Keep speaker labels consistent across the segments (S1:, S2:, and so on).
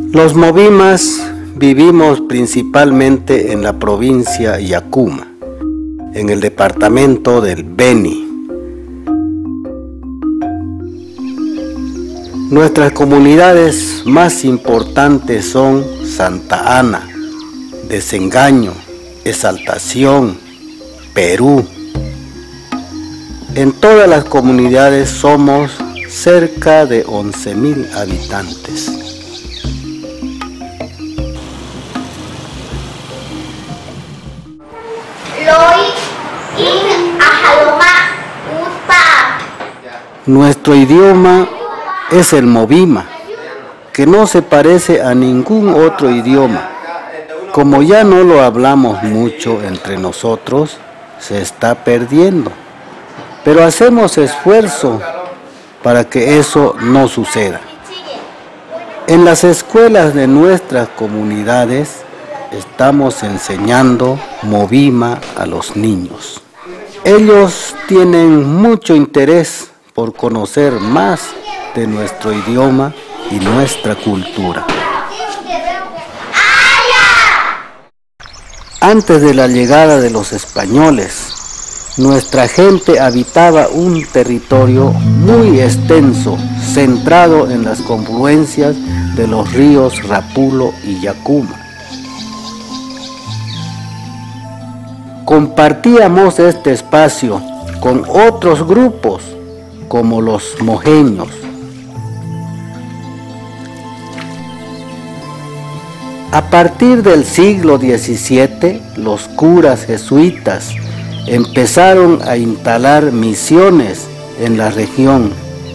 S1: Los movimas vivimos principalmente en la provincia Yacuma, en el departamento del Beni. Nuestras comunidades más importantes son Santa Ana, Desengaño, Exaltación, Perú. En todas las comunidades somos cerca de 11.000 habitantes. Nuestro idioma es el movima, que no se parece a ningún otro idioma. Como ya no lo hablamos mucho entre nosotros, se está perdiendo. Pero hacemos esfuerzo para que eso no suceda. En las escuelas de nuestras comunidades estamos enseñando movima a los niños. Ellos tienen mucho interés por conocer más de nuestro idioma y nuestra cultura. Antes de la llegada de los españoles, nuestra gente habitaba un territorio muy extenso, centrado en las confluencias de los ríos Rapulo y Yacuma. Compartíamos este espacio con otros grupos, como los mojeños. A partir del siglo XVII, los curas jesuitas empezaron a instalar misiones en la región.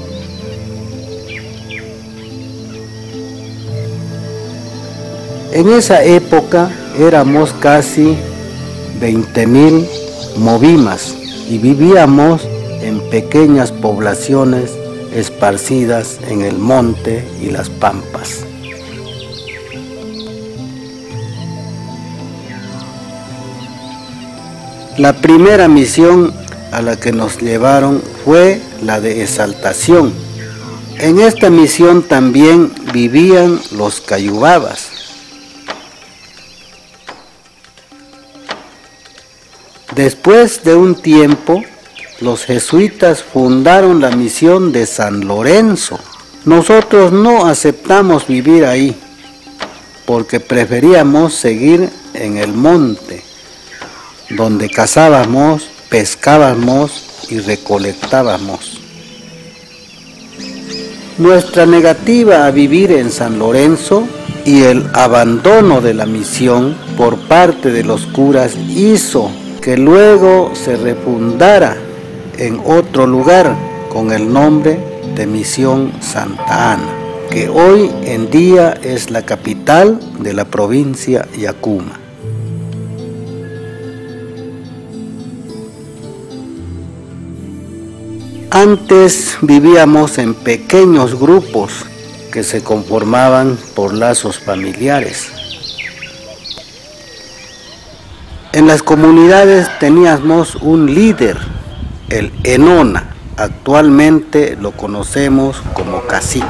S1: En esa época éramos casi 20.000 movimas y vivíamos en pequeñas poblaciones esparcidas en el monte y las pampas. La primera misión a la que nos llevaron fue la de Exaltación. En esta misión también vivían los cayubabas. Después de un tiempo, los jesuitas fundaron la misión de San Lorenzo. Nosotros no aceptamos vivir ahí, porque preferíamos seguir en el monte, donde cazábamos, pescábamos y recolectábamos. Nuestra negativa a vivir en San Lorenzo y el abandono de la misión por parte de los curas hizo que luego se refundara en otro lugar con el nombre de Misión Santa Ana, que hoy en día es la capital de la provincia Yacuma. Antes vivíamos en pequeños grupos que se conformaban por lazos familiares. En las comunidades teníamos un líder, el Enona. Actualmente lo conocemos como cacique.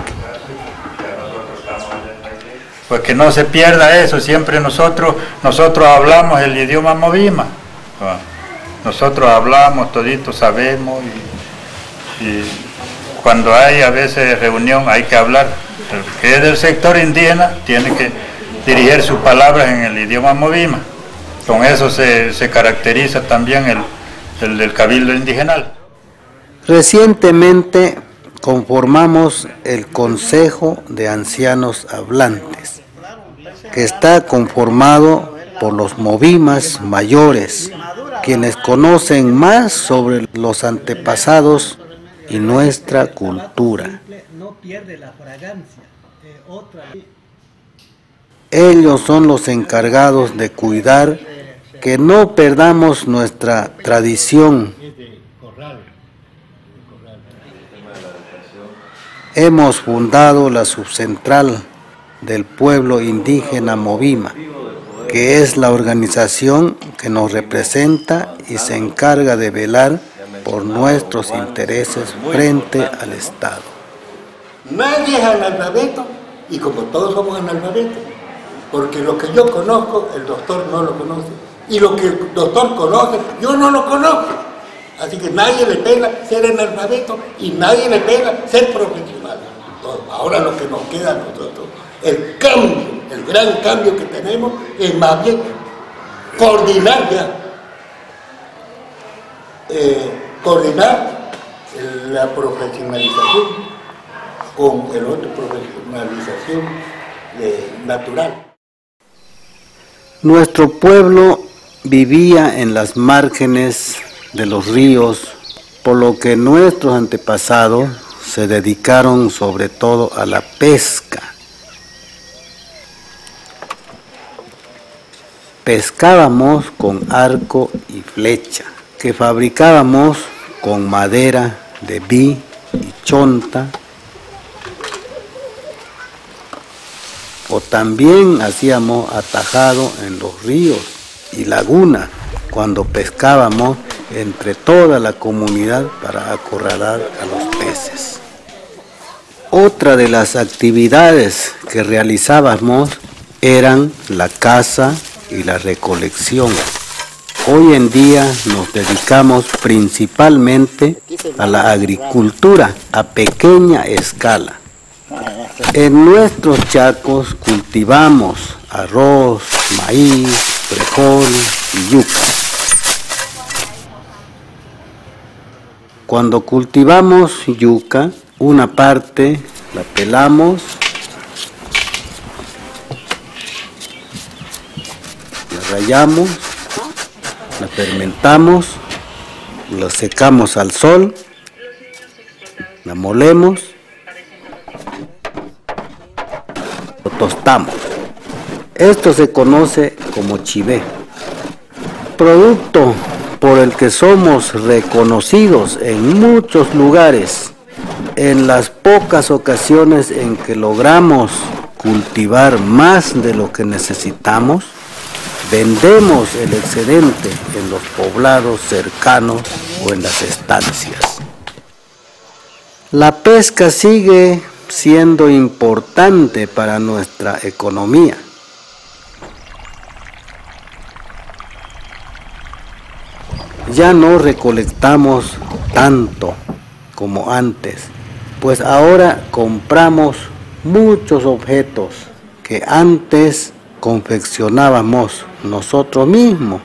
S2: Pues que no se pierda eso, siempre nosotros hablamos el idioma movima. Nosotros hablamos, toditos sabemos y cuando hay a veces reunión hay que hablar. El que es del sector indígena tiene que dirigir sus palabras en el idioma movima. Con eso se caracteriza también el del cabildo indigenal.
S1: Recientemente conformamos el Consejo de Ancianos Hablantes, que está conformado por los movimas mayores, quienes conocen más sobre los antepasados y nuestra cultura. Ellos son los encargados de cuidar que no perdamos nuestra tradición. Hemos fundado la subcentral del pueblo indígena Movima, que es la organización que nos representa y se encarga de velar por nuestros intereses frente al Estado.
S3: Nadie es analfabeto Y como todos somos analfabetos, porque lo que yo conozco, el doctor no lo conoce. Y lo que el doctor conoce, yo no lo conozco. Así que nadie le pela ser analfabeto y nadie le pela ser profesional. Ahora lo que nos queda a nosotros, el cambio, el gran cambio que tenemos es más bien coordinar ya. Coordinar la profesionalización con el otro profesionalización natural.
S1: Nuestro pueblo vivía en las márgenes de los ríos, por lo que nuestros antepasados se dedicaron sobre todo a la pesca. Pescábamos con arco y flecha, que fabricábamos con madera de vid y chonta, o también hacíamos atajado en los ríos y lagunas cuando pescábamos entre toda la comunidad para acorralar a los peces. Otra de las actividades que realizábamos eran la caza y la recolección. Hoy en día nos dedicamos principalmente a la agricultura a pequeña escala. En nuestros chacos cultivamos arroz, maíz, frijol y yuca. Cuando cultivamos yuca, una parte la pelamos, la rallamos, la fermentamos, la secamos al sol, la molemos, lo tostamos. Esto se conoce como chivé, producto por el que somos reconocidos en muchos lugares. En las pocas ocasiones en que logramos cultivar más de lo que necesitamos, vendemos el excedente en los poblados cercanos o en las estancias. La pesca sigue siendo importante para nuestra economía. Ya no recolectamos tanto como antes, pues ahora compramos muchos objetos que antes confeccionábamos nosotros mismos.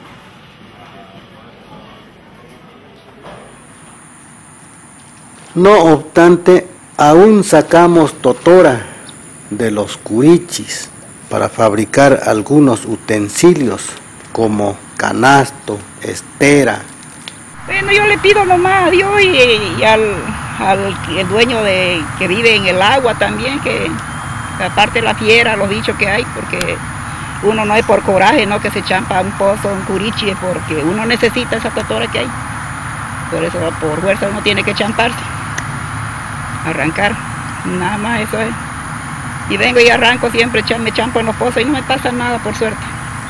S1: No obstante, aún sacamos totora de los curichis para fabricar algunos utensilios como canasto, estera.
S4: Bueno, yo le pido nomás a Dios y al el dueño que vive en el agua también, que aparte la fiera, los dichos que hay, porque uno no es por coraje, no que se champa un pozo, un curichi, es porque uno necesita esa totora que hay. Por eso por fuerza uno tiene que champarse, arrancar, nada más eso es. Y vengo y arranco siempre, me champo en los pozos y no me pasa nada, por suerte.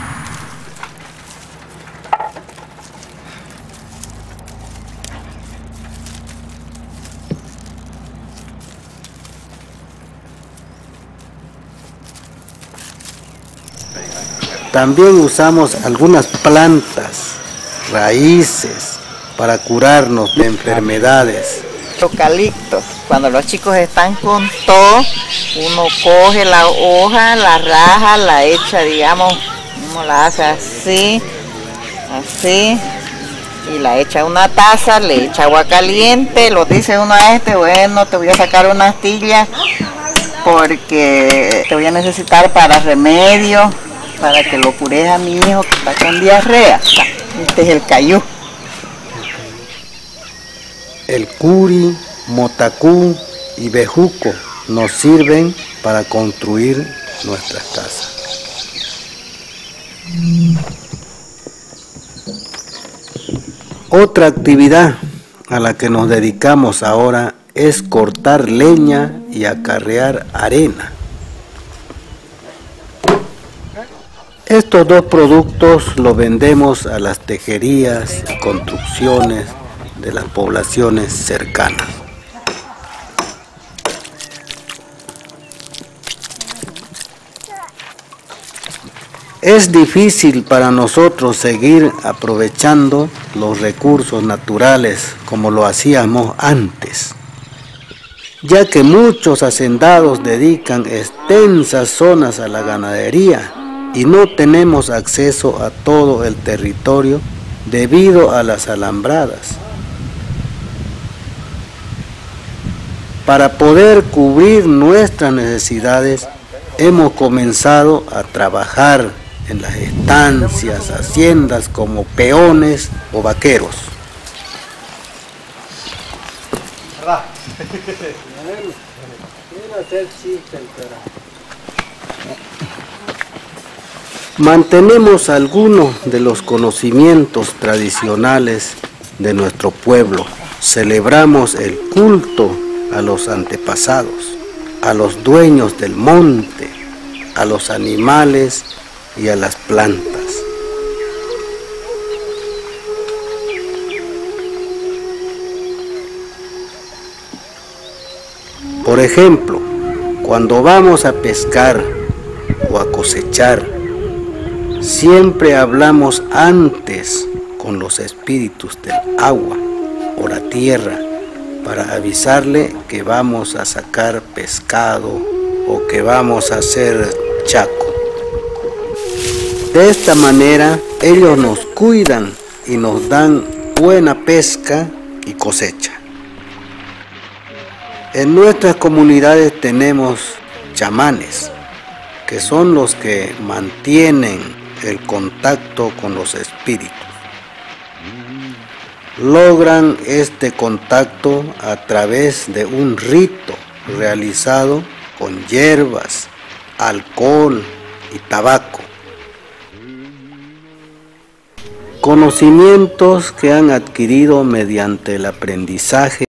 S1: También usamos algunas plantas, raíces, para curarnos de enfermedades.
S5: Eucalipto. Cuando los chicos están con todo, uno coge la hoja, la raja, la echa, digamos, uno la hace así, así, y la echa a una taza, le echa agua caliente, lo dice uno a bueno, te voy a sacar una astilla porque te voy a necesitar para remedio, para que lo cures a mi hijo que está con diarrea. Este es el cayú.
S1: El curi, motacú y bejuco nos sirven para construir nuestras casas. Otra actividad a la que nos dedicamos ahora es cortar leña y acarrear arena. Estos dos productos los vendemos a las tejerías y construcciones de las poblaciones cercanas. Es difícil para nosotros seguir aprovechando los recursos naturales como lo hacíamos antes, ya que muchos hacendados dedican extensas zonas a la ganadería y no tenemos acceso a todo el territorio debido a las alambradas. Para poder cubrir nuestras necesidades, hemos comenzado a trabajar en las estancias, haciendas como peones o vaqueros. Mantenemos algunos de los conocimientos tradicionales de nuestro pueblo. Celebramos el culto a los antepasados, a los dueños del monte, a los animales y a las plantas. Por ejemplo, cuando vamos a pescar o a cosechar, siempre hablamos antes con los espíritus del agua o la tierra para avisarle que vamos a sacar pescado o que vamos a hacer chaco. De esta manera ellos nos cuidan y nos dan buena pesca y cosecha. En nuestras comunidades tenemos chamanes, que son los que mantienen el contacto con los espíritus. Logran este contacto a través de un rito realizado con hierbas, alcohol y tabaco. Conocimientos que han adquirido mediante el aprendizaje